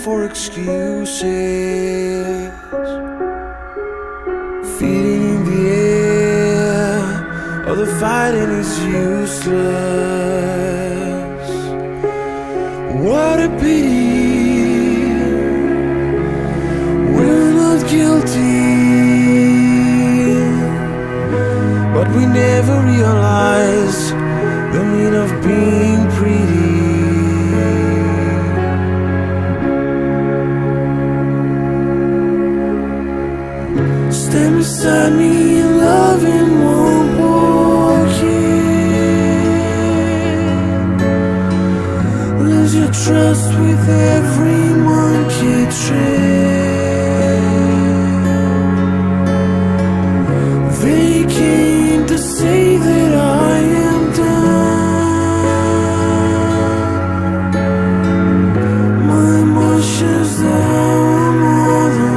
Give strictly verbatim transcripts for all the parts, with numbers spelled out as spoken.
for excuses. Feeding in the air, all the fighting is useless. What a pity, we're not guilty, but we never realize the meaning of being pretty. Stand beside me and loving won't walk in. Lose your trust with every monkey trail. They came to say that I am done. My emotions now are more than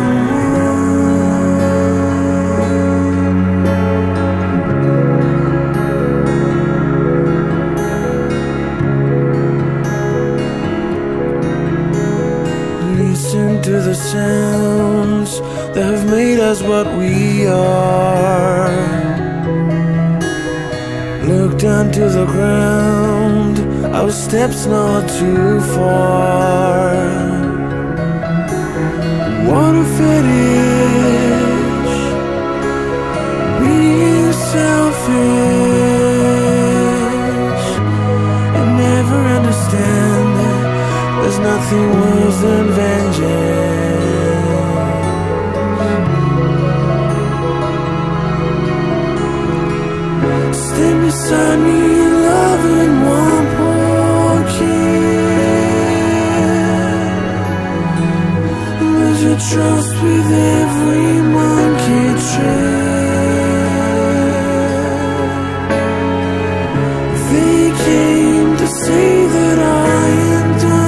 to the sounds that have made us what we are. Look down to the ground, our steps not too far. What a fetish, being selfish, and never understand that there's nothing worse than vengeance. Stand beside me in love and one pocket. Lose your trust with every monkey trail. They came to say that I am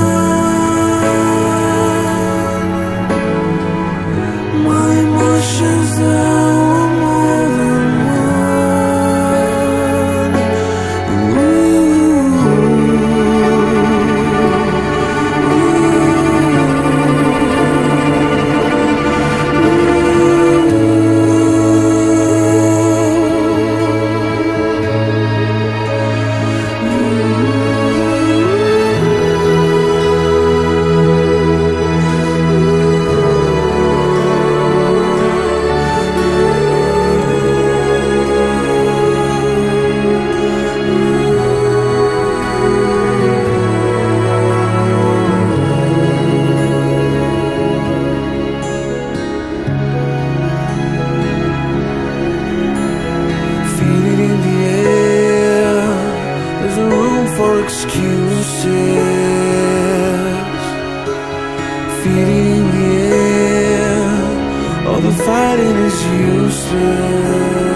done. My emotions now are more than one. Ooh, for excuses. Feeding in the air, all the fighting is useless.